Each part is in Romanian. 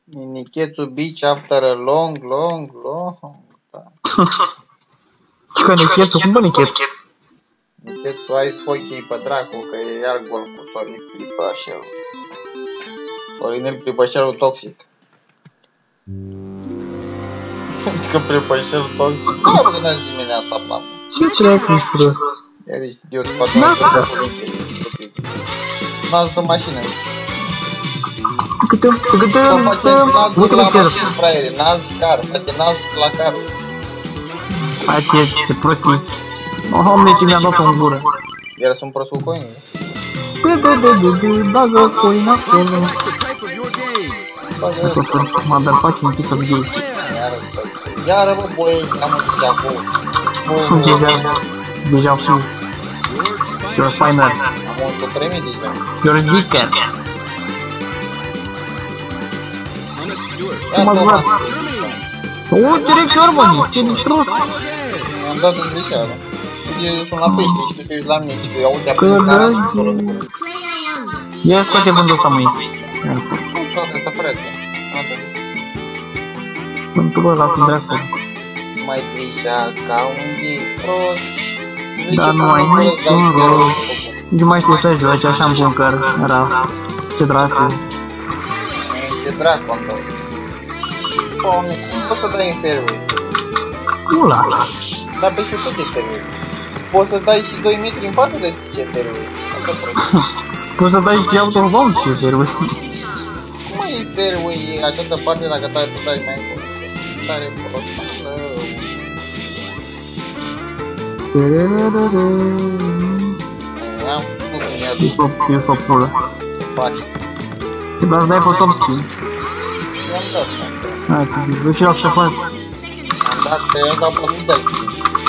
Niniketsu beach after a long. Și că Nichetsu, cum bă Nichetsu? Niniketsu, hai să hochei pe dracu, că e iar gol cu Sorin Pripășel. Sorin Pripășelul toxic. Că Pripășelul toxic. Da, bă, gândeați dimineața, mamă. Ce treacă în stres? Iar ești idiot, poate nu știu cuvinte, stupid. N-ați de mașină. Câte N-ați dus la mașină, fraiere, n-ați car, frate, n-ați dus la car. Hai ce prostii. Omne, ce mi-a dat în gură. Iar sunt prost cu coinile. Bagă coina acolo. Mă dar faci un pic of gay. Iară, bă, băi, am un acolo. Deja fu. You're spiner. Am un supremi deja. You're dicker. Ia, Thomas. O, direct și Ormoni, ce prost. Mi-am dat în greșeală. Uite, sunt la pește și tu te uiți la mine și că aude acum cara în gură. Ia scoate vândul ăsta mâine. Nu scoate asta, frate. Vândul ăla cu dracu. Mai trișea ca un gay prost. Dar nu ai niciun rost. Nu mai știu să joci așa în bunker. Era... Ce dracu. Ce dracu am dat. Doamne, cum poți să dai în fairway? Nu la. Dar pe și tot e fairway. Poți să dai și 2 metri în față de ce fairway. Poți să dai și autobound și fairway. Cum e fairway așa departe dacă tu dai mai încolo? Tare prost. Am făcut cum e. E făpulă. Ce faci? Trebuie să dai pe top spin. I-am dat. Hai, duci la șefat. Am dat, trebuie să dau pe middle spin.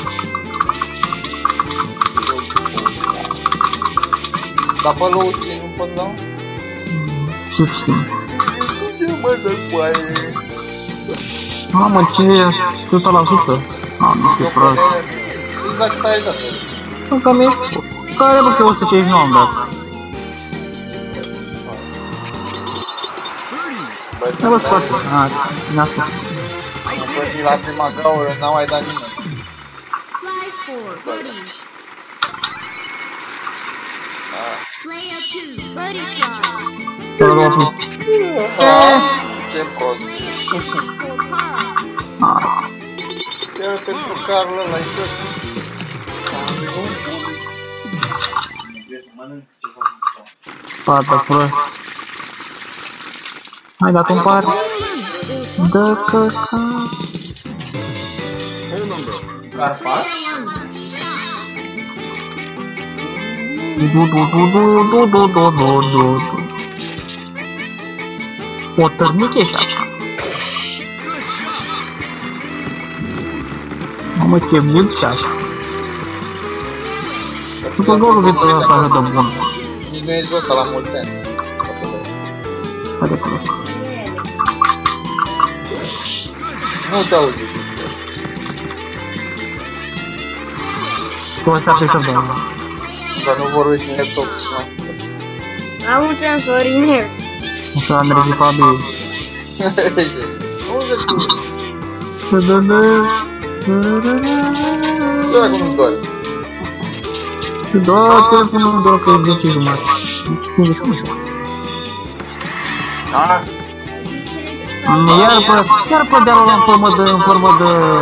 Dar pe low spin nu poți da? Ce spin? Ce mă dă coaie? Mamă, ce e 100%? Nu știu prost. Exact cât ai dat. Nu, cam ești... Care bă că 159 am dat? Da, bă, scoate. Mi-a spus. Am părțit la prima gaură, n-am mai dat nimeni. Ce prost. Chiar pentru carul ăla-i tot. Pata prost. Hai, dat un par. Dă căca. Carpar? O tărnic e și așa. Mamă, ce mult și așa. După golul de pe ăsta așa de bun. Nici nu e zis ăsta la mulți ani. Hai de prost. Nu te auzi. Cum ăsta pe să dă? Că nu vorbești în laptop. La mulți ani, Sorinel. Așa am rezipat de ei. Auzi tu. Doar acum nu doare. Da, telefonul nu doar că e 10 jumate. Deci, cum e așa? Iar pe dealul ăla în formă de... în formă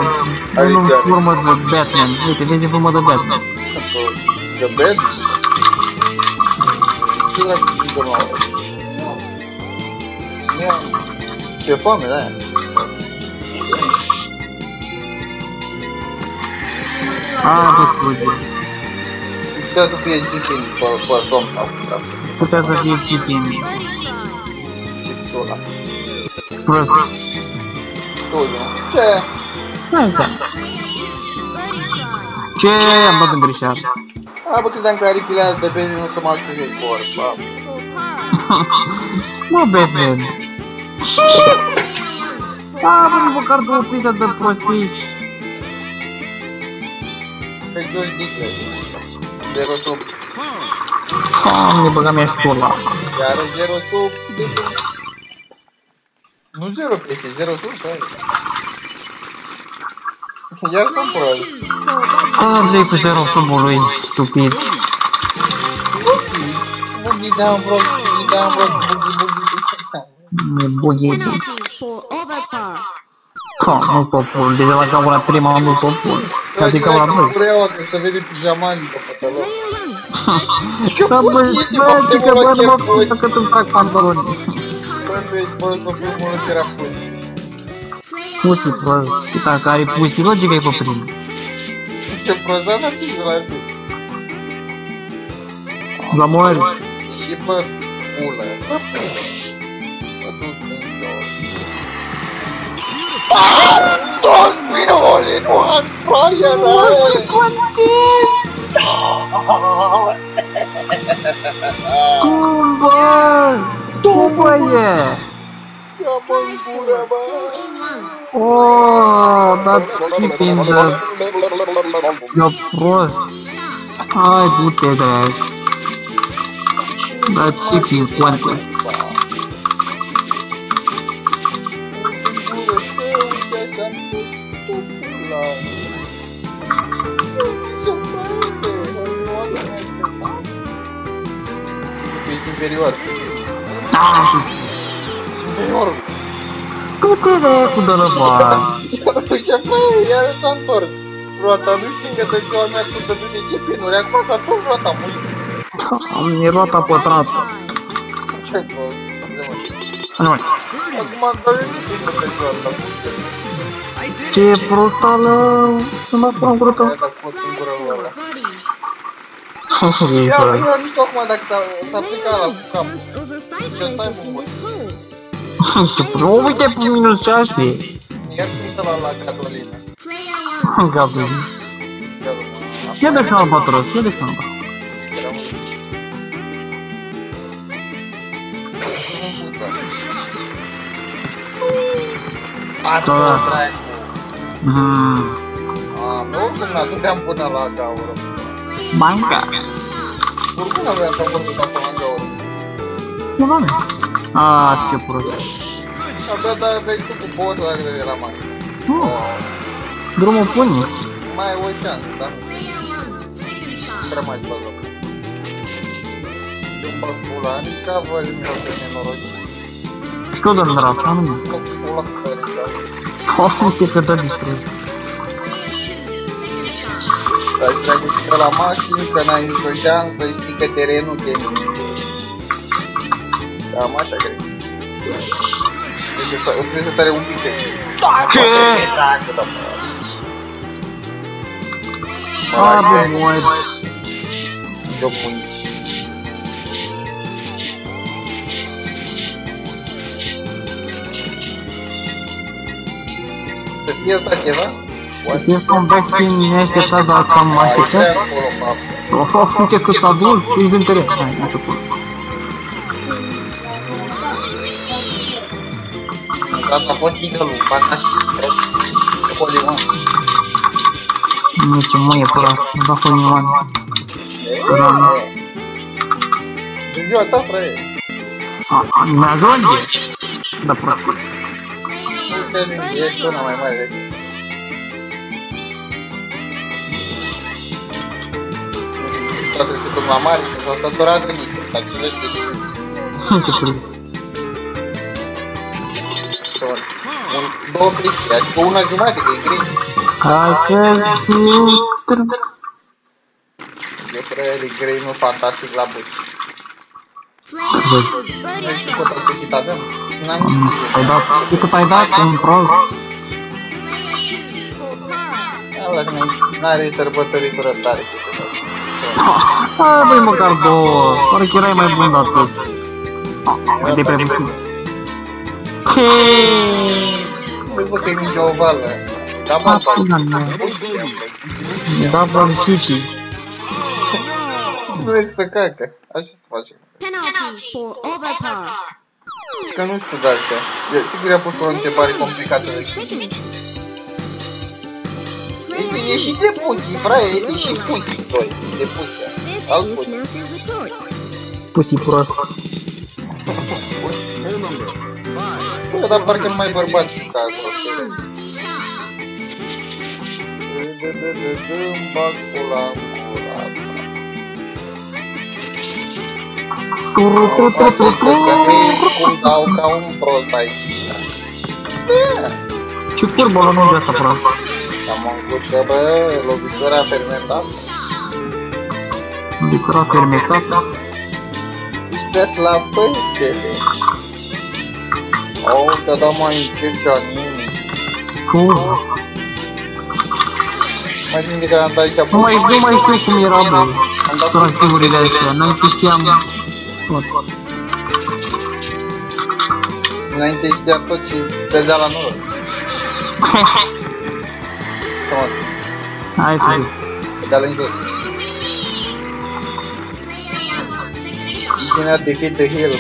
de Batman. Uite, vezi în formă de Batman. De bed? Ce dracu de nouă? Ce foame, da? De scuze. Putea să fie GP pe somn sau Putea să fie GP-in. GP-ul ăla. Prost. Ce? Hai, da. Ce am dat în greșeală? Bă, credeam că aripile alea de beni nu se mai scrie cu ori, bă. Mă, Batman. Ce? Bă, măcar două pizza de prostii. Pe George Dickler. 0 sub. Doamne, băga mea și ăla. Iară 0 sub. Nu 0 peste 0 tu, frate. Iar sunt prost. Dă-i cu 0 subului, stupid. Bughi de-am vrut, bughi. Penalty for overpower. Nu popul, deja la camera 3 m-am dus popul. Adică la 2. Vreau că să vede pijamanii pe pantaloni. Să băi, că bă, nu mă pun că tu-mi trag pantaloni. Bă, tu ești prost pe primul rând era pusi. Pusi prost, dacă are pusi, logic ai pe primul. Ce prost, dar n-ar fi de la el. La mori. Și pe pulă. Bă, du-te în jos. Dos pirole, nu am troaia rău! Cum bă? Cum bă e? Ia-mă în gură, bă! Oh, that chipping the... E prost. Hai, du-te de aici. That chipping contest. Ești inferior. Da, Ești inferior. du-te de aia cu dălăba. Ce bă, iar s-a întors. Roata, nu știi că dă ziua mea cu dădune ce pinuri. Acum s-a întors roata, măi. E roata pătrată. Ce prost. Nu. Acum am dat ce pinuri de ziua asta. Ce prostală. Să mă pun în gură tău. Dacă pot în gură lui ăla. E fără. Eu nu știu acum dacă s-a aplicat la cam. Ce stai mă, mă? Uite pe minus 6. Ia uită la Catalina. Gabriel. Ia de și albatros, ia de și albatros. Atu, dracu. Nu, oricum n-aduceam până la gaură. Banca. Oricum aveam să vorbit acolo în gaură. Nu va mea. Ce prost. Abia da, vei tu cu botul dacă de la max. Drumul pune. Mai ai o șansă, dar nu. Prea mai pe loc. Eu bag pula, nici văd mi-o de nenorocit. Что там нравится? А ну. Că pula cu tărica. Uite că dă distrus. Dar dracu, că la maxim, că n-ai nicio șansă, știi că terenul te minte. Cam așa cred. Deci să sare un pic de... Ce? Dracu, da, mă. Bă, moi. Joc muit. Să fie asta ceva? Ești un backspin neașteptat, dar cam așteptat. Uite cât s-a dus, ești din teren. Hai, așa pur. Asta a fost eagle-ul, fantastic. Poliman. Nu ce mă e părat, nu da Poliman. De ziua ta, frate. Urmează unde? Da, părat. Ești una mai mare. Toate se duc la mare, că s-a săturat de mică, dar ce să știi? Ce părat. Două pristii, adică una jumătate, că e green. Hai că Eu frate, de green-ul fantastic la buci. Nu știu cât aspectit avem. N-am știut. ai dat, de cât ai dat, un prost. Ala că n-are sărbători fără tare ce să faci. Hai băi măcar două, pare că erai mai bun de atât. Mai de prevăzut. Băi bă că e mingea ovală. Da bă, da bă, City. nu e să cacă. Așa se face. Penalty for overpower. Și că nu știu de astea. Sigur i-a pus o întrebare complicată de chestii. E și de puții, fraie, e și puții, doi. De puții. Alt puții. Pusi prost. Hole number 5. Bă, dar parcă nu mai bărbați ca acolo. Îmi bag pula în gura ta. Cum dau ca un prost aici. Ce curbă la mingea asta, prost? Am încușă, bă, lovitura fermentată. Lovitura fermentată? Ești prea slab, băiețele. Au, te dau mai încet, nimic. Curva. Mai țin de că am dat aici. Nu mai știu cum era, bă. Tractivurile astea, înainte știam tot. Înainte știa tot și dădea la noroc. Ce mă? Hai, tu. Dă-l în jos. You cannot defeat the hill.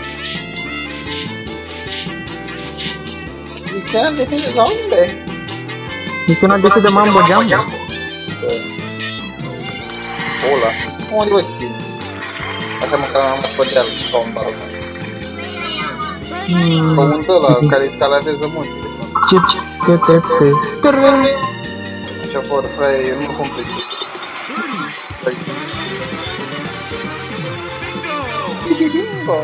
You cannot defeat the zombie. You cannot defeat the mambo jumbo. Ăla. Unde vă spin? Așa măcar am spădeal ca un barocan. Ca un ăla care escaladează muntele. Așa vor, frate, eu nu complic. Bingo!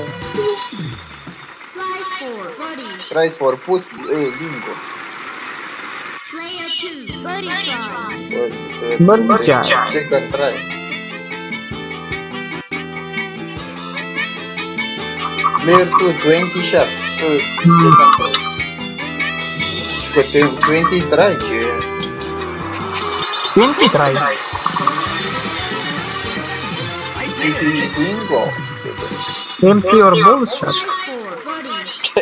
Prize for pussy, bingo. Player 2, birdie try. Birdie try. Second try. Player 2, 20 shot. Second try. Și că 20 try, ce? 20 try. Bingo. Empty or bullshit. Prize 4, birdie.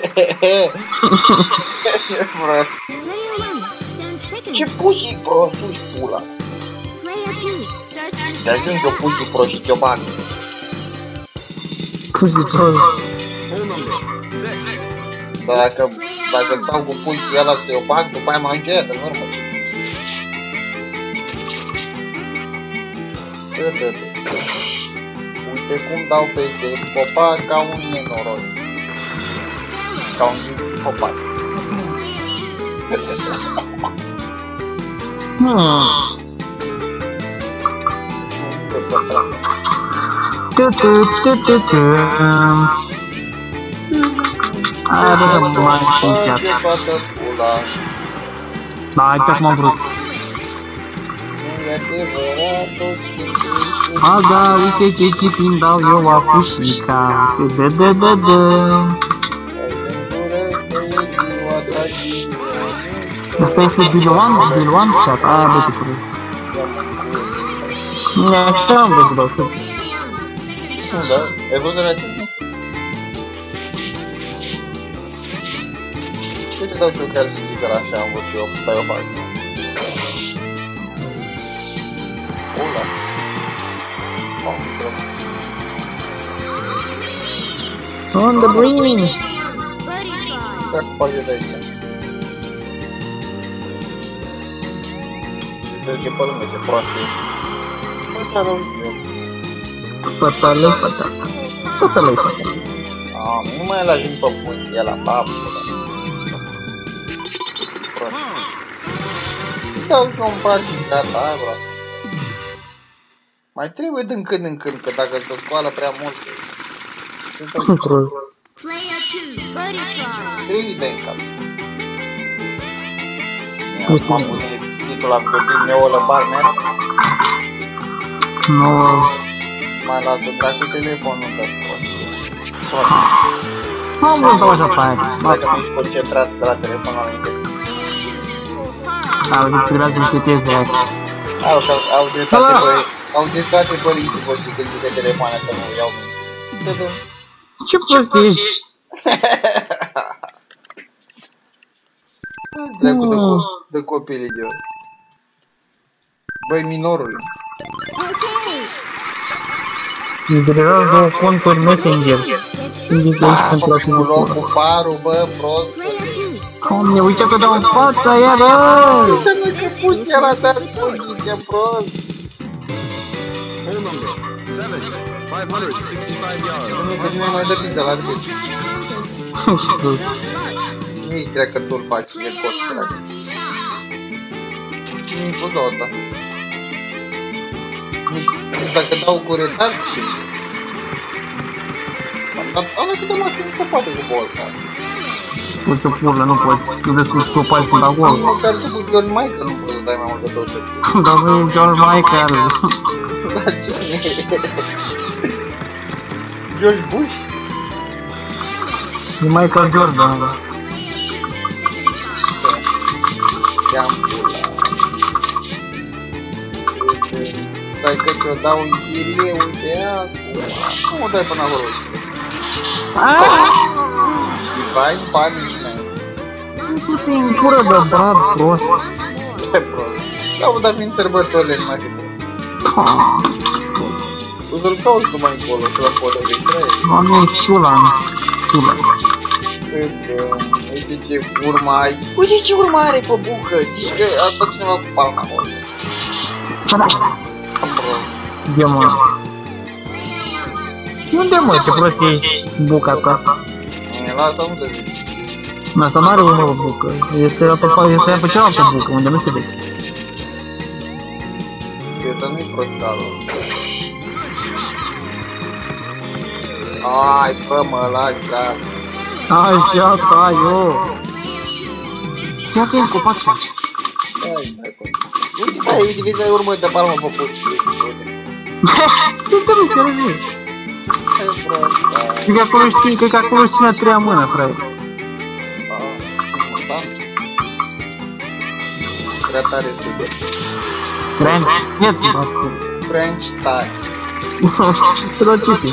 Ce prost. Player 1, stands second. Ce pussy prost-ți pula. Player 2, starts Te ajung eu pussy prost și te-o bag. Pussy prost. Dar dacă stau cu pussy ăla să-i o bag, după aia mă îngeată în urmă. Ce pussy. Uite cum dau peste copac ca un nenoroc. Ca un copac. Aia bă să mă mai încheiat. Ce bată pula. Da, hai pe cum am vrut. Nu e adevărat, toți timpii. A, da, uite ce chipin dau eu apușica. Asta este Bilwan shot, aia bă te curăț. Nu, așa am văzut, bă, știu. Da, ai văzut la tine? Uite, dau și eu care să zic că așa am văzut și eu, dar eu fac. Ola. On the green. birdie try. Dacă fac eu de aici. Se duce pe lângă, ce proastă e. Bă, ce-a răuit eu? Pătălăi, pătălăi. Pătălăi, pătălăi. Nu mai îl ajung pe pussy ăla, babă. Prost. Dau și un par și gata, aia vreau. Mai trebuie din când în când, că dacă se scoală prea mult. Player 2, birdie try. Trebuie de în cap. Am pune titula pe primul o barman. Nu. Mai lasă dracu telefonul de pot. Am vrut așa pe aia. Dacă nu ești concentrat de la telefonul înainte. Au, trebuia să-mi seteze aia. Au dreptate părinții voștri când zic că telefoane să nu iau minți. Ce prost ești? Dracu de copil idiot. Băi, minorul. Îmi generează două conturi Messenger. Da, cu loc cu parul, bă, prost. Doamne, uite că dau în fața aia, bă! Înseamnă că pusi ăla s-a spus, ce prost. Hole number 7, 565 yards. Nu, că nimeni mai dă pizda la râs. Nici trecături faci de cot, drag. Niciodată. Nici dacă dau cu retard și... Ala cât de maxim se poate cu bolta. Uite pură, nu poți. Tu vezi cum scopai sunt acolo. Nici măcar tu cu John Michael nu poți să dai mai mult de 200. Dar nu e John Michael. Da, cine e? George Bush? E Michael Jordan. I-am pula. Stai că ți-o dau în chirie, uite acum. Cum o dai până acolo? Divine Punishment. Nu se încură de brat prost. E prost. Da, dar fiind sărbătorile nu mai fi bun. O să-l caut numai încolo, să la podă de trei. Doamne, Sulan. Uite ce urmă ai. Uite ce urmă are pe bucă. Zici că a stat cineva cu palma acolo. Где mă? Unde mă, ce prost ești buca ta? Lasă, nu te zici. Asta n-are urmă pe bucă. Este pe cealaltă bucă, unde nu se vede. Să nu-i prostală. Ai, bă, mă lași, drag. Așa, stai, eu. Ce că e copacea? Uite, băi, uite, vezi, ai urmă de palmă pe puci. Ce te nu se revii? Cred că acolo știi, cred că acolo știi la treia mână, frate. Prea tare studiu. French? Нет, French tare. Străcite.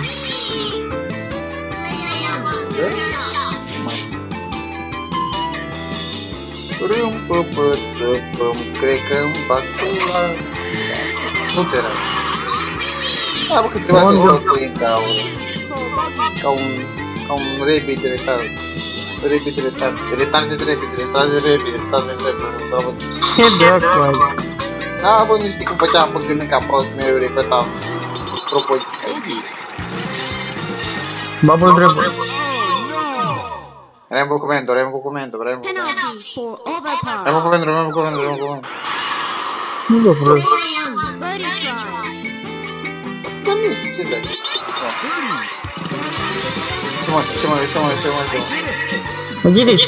Râmpă-pă-țăpăm, cred că-mi bag pula. Nu te rău. Da, bă, că trebuia să plăcuim ca un rabbit retard. Rabbit retard. Retard de rabbit, retard de rabbit, retard de rabbit. Ce dracu ai? Da, bă, nu știi cum făceam pe gândând ca prost, mereu repetam propoziții ca idei. Babul drept. Rembo comendo. Penalty for overpass. Rembo comendo. Nu vă prost. Birdie try. Da, misi, ce dracu. Ce mă. Delete.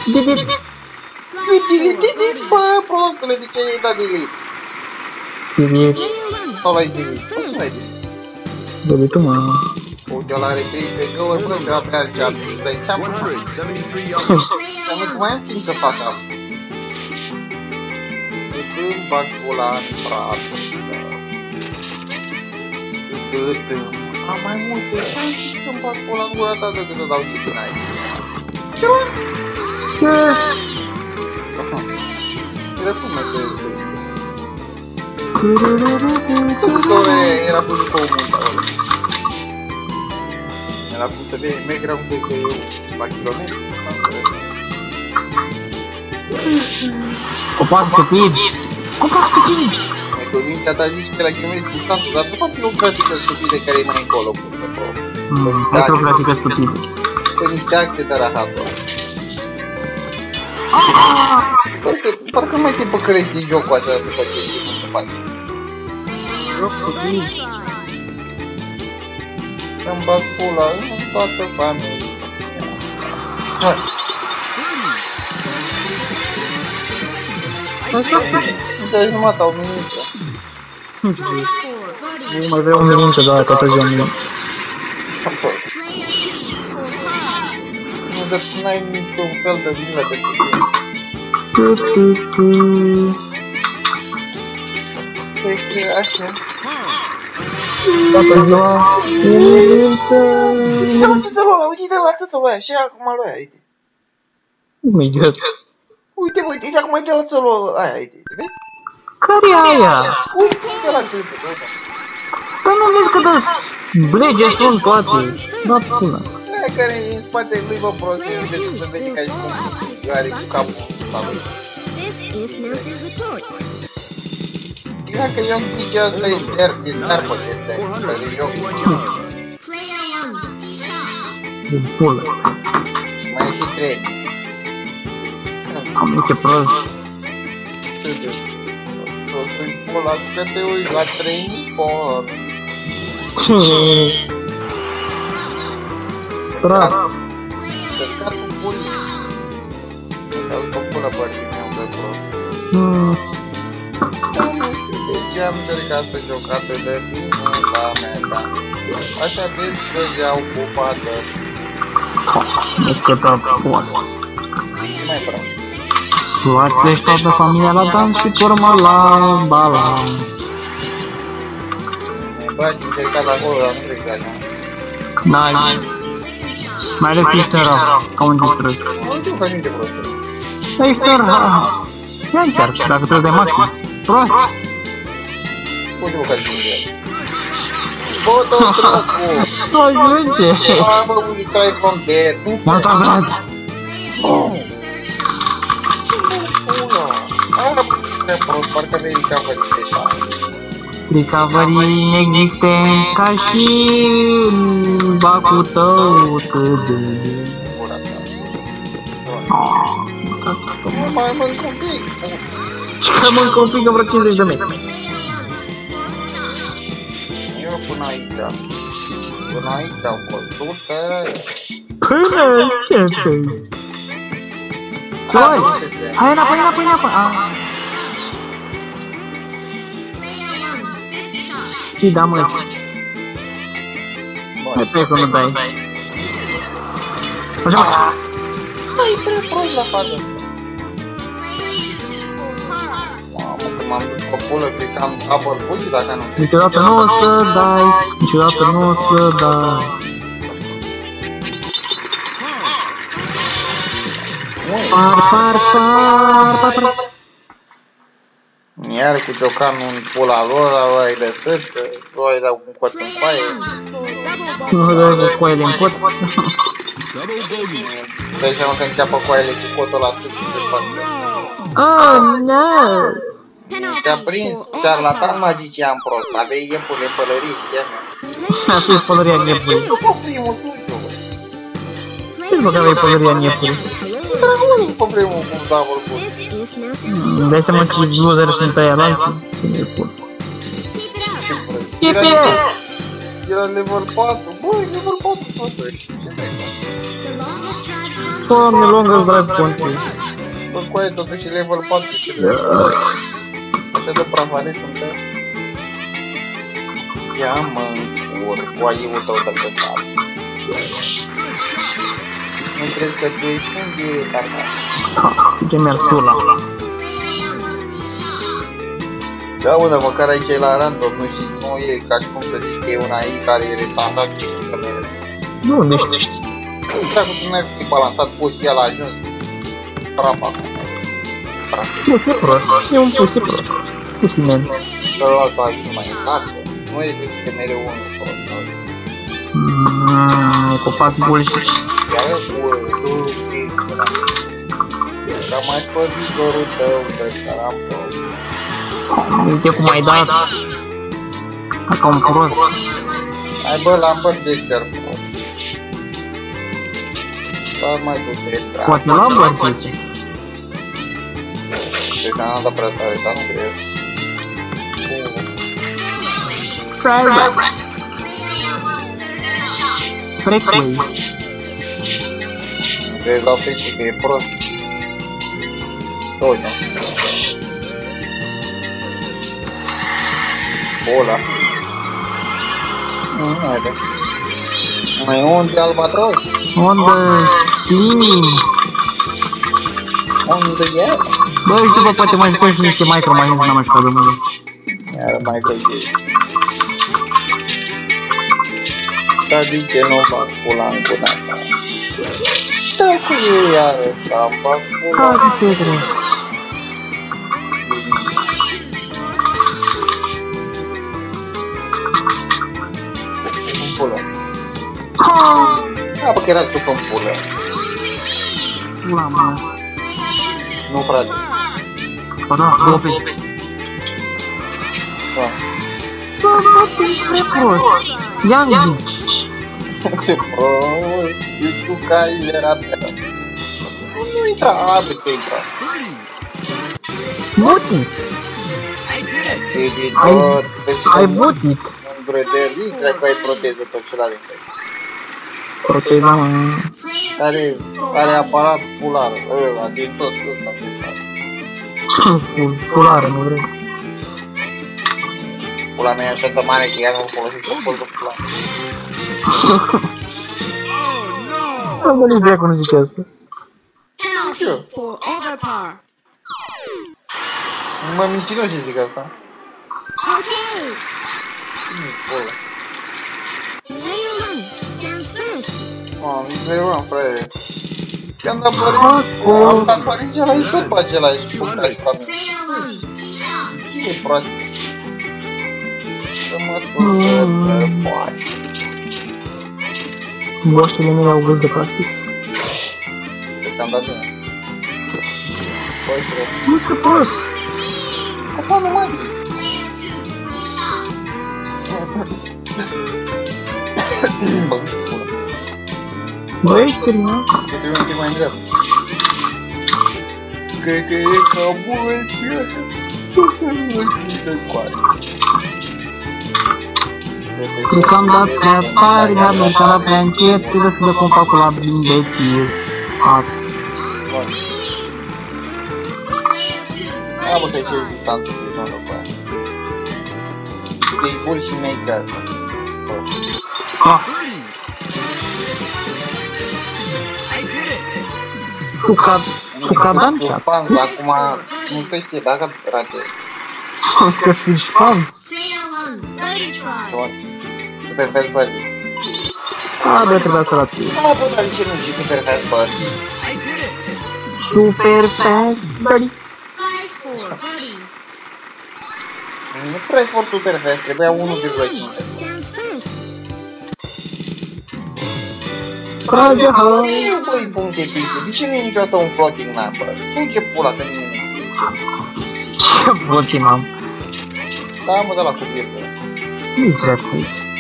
Delete, bă, prostule, de ce ai dat delete? Delete. Sau l-ai delete? Bă, ce l-ai delete? Delete, mă. Uite, ăla are 3 pe găuri, bă, și abia altceva, îți dai seama? 173 yards. Seama că mai am timp să fac apă. Îmi bag pula în brațul. Am mai multe și am zis să-mi bag pula în gura ta decât să dau și din aici. Ce bă? Telefon să Doctore, era pus pe omul ăsta. Era cum să vede background de că eu la kilometri. Copac stupid. Că mintea ta zici că la kilometri distanță, dar nu faci o grafică stupidă care e mai încolo, cum să pot. Ai o grafică stupidă. Pe niște axe de rahatul ăsta. Parcă nu mai te păcărești din jocul acela după ce știi cum să faci. Birdie try. Să-mi bag pula în toată familia. Uite, numai dau minute. Nu mai vreau un minute, da, că atât de un minut. Nu, dar n-ai niciun fel de milă pentru tine. Cred că așa. Toată ziua. Uite-te la tățălul ăla, uite-te la tățălul ăia, și acum lui aia, uite. Oh my god. Uite acum uite la tățălul aia, uite, vezi? Care e aia? Uite la tățălul, uite. Păi nu vezi că dă blege sunt toate. Da, până. Aia care e în spatele lui, bă, prost, se vede ca și cum are cu capul ăsta lui. This is Nancy's report. Ia că eu zice asta e derpă de trei, care eu. Player 1, tee shot. Din pulă. Mai e și trei. Cum e ce prost. Să-i pula că te uiți la trainipor. Prost. Căcatul pulii. S-a după pulă bărbii mi-au plăcut. Nu știu de ce am încercat să joc atât de bine la mea, dar așa vezi că iau ocupată. Deci că prost. Și mai prost. Luați-și toată familia la dans și turma la balan. Bă, și încercat acolo, dar nu cred că așa. N-ai. Mai ales că ești rău, ca un distrus. Nu știu că ajunge prost. Ești rău. Ia încearcă, dacă trebuie de maxim. Prost. Cum știu că ajunge el? Bă, dă-o dracu! Nu ajunge. Am făcut try from dead. M-am trăgat. Parcă de recovery Recovery inexistent ca și în bacul tău tădă. Nu mai mânc un pic. Și că mâncă un pic în vreo 50 de metri. Eu până aici. Până aici au fost. Până aici, păi. Hai înapoi, înapoi, înapoi. Și da, mă. Hai pe că nu dai. Așa. Ai prea prost la fază. Mamă, că m-am dus pe pulă, cred că am double bully dacă nu. Niciodată nu o să dai. Niciodată nu o să dai. Par. Iar cu ciocanul în pula lor, ăla-i de tâță, ăla-i dau cu cot în coaie. Nu dai cu coaile în cot. Dai seama că înceapă coaiele cu cotul ăla sus și se fac. Oh, no! Te-a prins, șarlatan magician prost, aveai iepurile pălării, știa mea. Asta e pălăria nepului. Nu după primul tuciu, bă. Ce-ți bă că aveai pălăria nepului? Nu după primul cu double bully. Îmi dai seama ce loseri sunt aia la alții? Ce ne pun? Ce prost. Pipi! Era level 4, băi, level 4 totuși. Ce dai faci? Doamne, longă-ți drag conti. Bă, coaie, totuși level 4, ce dai faci? Așa de prafane sunt ea. Ia mă, coaiul tău de pe cap. Nu crezi că tu ești un direct așa? Ce mi-ar sula. Da, bă, dar măcar aici e la random, nu știi, nu e ca și cum să zici că e una AI care e retardat și știi că mereu. Nu, unde știi? Dacă tu n-ai fi balansat, poți și el a ajuns prapa acum. Pusi prost, e un pusi prost. Pusi men. Celălalt a ajuns mai înalt, nu e zis că mereu unul prost. E copac bullshit. Iar tu știi că dar mai fă vigorul tău de carampă. Uite cum ai dat. Ca un prost. Hai bă, l-am bărdecter prost. Dar mai du-te treabă. Poate la bărtice. Cred că n-am dat prea tare, dar nu cred. Frequei. Crezi la feci că e prost. Tot, nu? Ăla. Haide. Mai unde albatros? Unde slim. Unde e? Bă, și după poate mai jucăm și niște micro-mines, n-am mai jucat de mult. Iar mai găsiți. Dar de ce nu fac pula în gura ta? Dracu e iară, să-am fac pula. Care te trebuie? În pulă. Da, bă, că era tu în pulă. Pula mea. Nu, frate. Bă, da, două pe. Da. Bă, bă, e prost. Ia-mi zici. Ce prost. Deci cu cai era pe ăla. Nu-i intra, abit că intra. Mutit! Ai mutit! Brădel, intra că ai proteză pe celălalt. Proteza, mă... Are aparat pular, ăla, din tot ăsta. Pulară, nu vrei. Pula mea e așa de mare că ea nu folosit tot de pular. Nu mă nici dracu nu zice asta. Penalty for overpower. Mă mincino și zic asta. Okay. Pula. Player 1 stands first. Nu vreau, frate. Când am dat părinții ăla, e tot pe același punctaj ca mine. Player 1 shot. E proastă. Să mă spun că poate. Boștele mele au gând de plastic. Cred că am dat bine. Păi, trebuie. Nu te prost! Acum nu mai e. Bă, nu știu pula. Bă, ești terminat? Că trebuie un pic mai în dreapta. Cred că e ca mult și așa. Uite coare. Cred că am dat pe apari, am dat pe încet, trebuie să dă compactul la blindeții. Ia bă, că aici e distanță cu zonă cu aia. Că ești bun și maker. Sucadan chat. chat. Fans, acum nu te știe dacă ratezi. Că fiți fan. Player 1 birdie try. Super Fast Birdie. Bă, trebuia să ratezi. Bă, dar de ce nu zici Super Fast Birdie? Super fast birdie. Prize for birdie. Nu trebuie să Super Fast, trebuia 1,5. Stands first. Trage hă. De ce nu pui puncte fixe? De ce nu e niciodată un floating number? Punct e pula că nimeni nu știe ce. Ce voce am? Da, mă, de la cu virgulă. Nu-i dracu.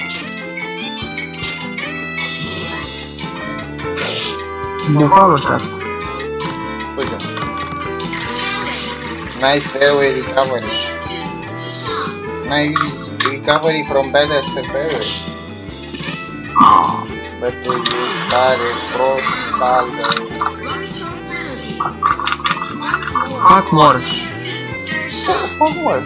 De follow chat. Uite. Nice fairway recovery. Nice recovery from bad ass fairway. Bă, tu ești tare, prost, taldă. One stroke penalty. Once more. Fac mor. Fac mă.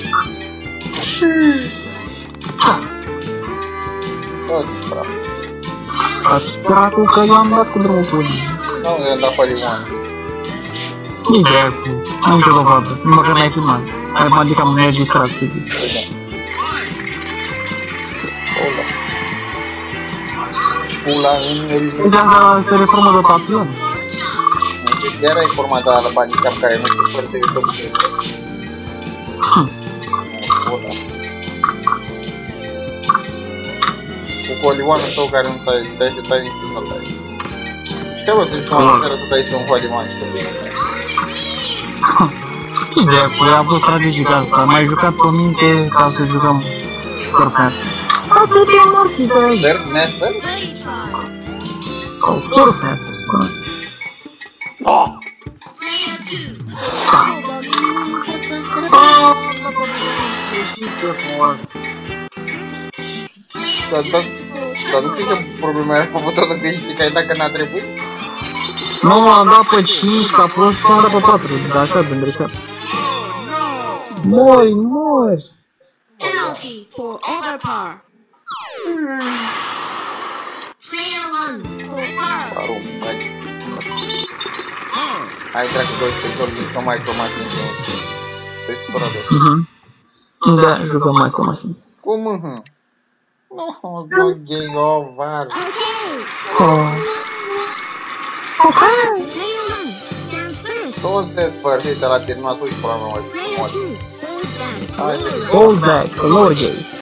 Tot praf. Ați dracu că eu am dat cu drumul cu unii. Nu, i-am dat pe limon. Nu-i dracu. Nu nicio dovadă. Numai că n-ai filmat. Ai mă adică am înregistrat, să zic. Uite. Pula. Pula în el. Uite asta se reformă de papion. Chiar ai format de la handicap care nu se foarte de tot ce e. Pula. Cu colioanul tău care nu te-ai ajutat nici tu să-l dai. Și că vă să zici cum am seara să dai și tu un colioan și tu. Ce dracu, a fost strategic asta. M-ai jucat pe minte ca să jucăm surf. Atât e morții de aici. Surf Master? Birdie try. Sau surf. Oh! Dar nu cred că problema era pe butonul greșit, că ai dat că n-a trebuit? Nu, am dat pe 5 ca prost și am dat pe 4, dar așa de îndreșat. Mori, mori! Penalty for overpower. Player 1 for par. Parum, hai. Hai, dracu, 12 gol, nici nu mai cromatin. Te-ai supărat de asta. Da, jucăm mai cu mașini. Cum, Nu, gay ovar. Player 1 stands first. Toți despărțiți de la terminatul și pula mea. Player 2 falls back. Hai, Lower. Hold back, lower gate.